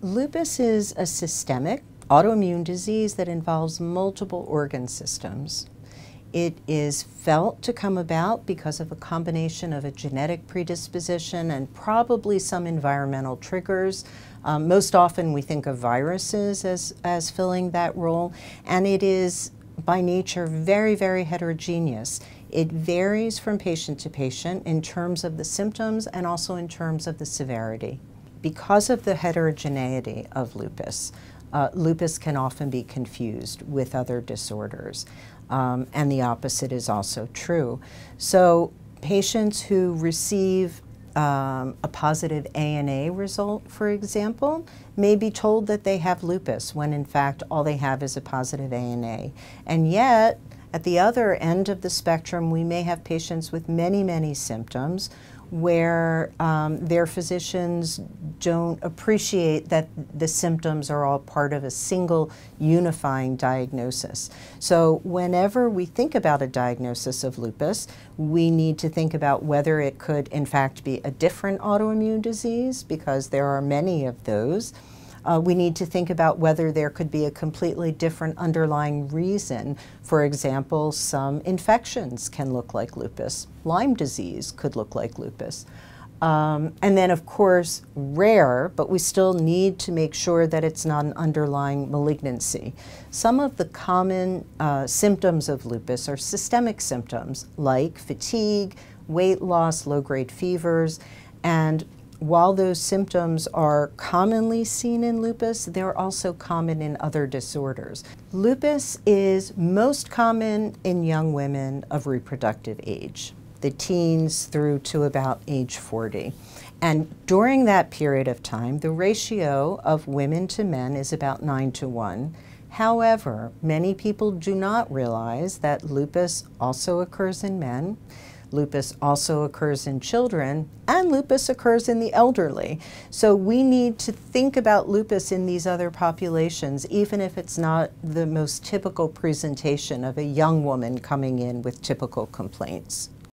Lupus is a systemic autoimmune disease that involves multiple organ systems. It is felt to come about because of a combination of a genetic predisposition and probably some environmental triggers. Most often we think of viruses as filling that role, and it is by nature very, very heterogeneous. It varies from patient to patient in terms of the symptoms and also in terms of the severity. Because of the heterogeneity of lupus, lupus can often be confused with other disorders, and the opposite is also true. So patients who receive a positive ANA result, for example, may be told that they have lupus when in fact all they have is a positive ANA. And yet, at the other end of the spectrum, we may have patients with many, many symptoms where their physicians don't appreciate that the symptoms are all part of a single unifying diagnosis. So whenever we think about a diagnosis of lupus, we need to think about whether it could in fact be a different autoimmune disease, because there are many of those. We need to think about whether there could be a completely different underlying reason. For example, some infections can look like lupus. Lyme disease could look like lupus. And then, of course, rare, but we still need to make sure that it's not an underlying malignancy. Some of the common symptoms of lupus are systemic symptoms like fatigue, weight loss, low-grade fevers, and while those symptoms are commonly seen in lupus, they're also common in other disorders. Lupus is most common in young women of reproductive age, the teens through to about age 40. And during that period of time, the ratio of women to men is about 9:1. However, many people do not realize that lupus also occurs in men. Lupus also occurs in children, and lupus occurs in the elderly. So we need to think about lupus in these other populations, even if it's not the most typical presentation of a young woman coming in with typical complaints.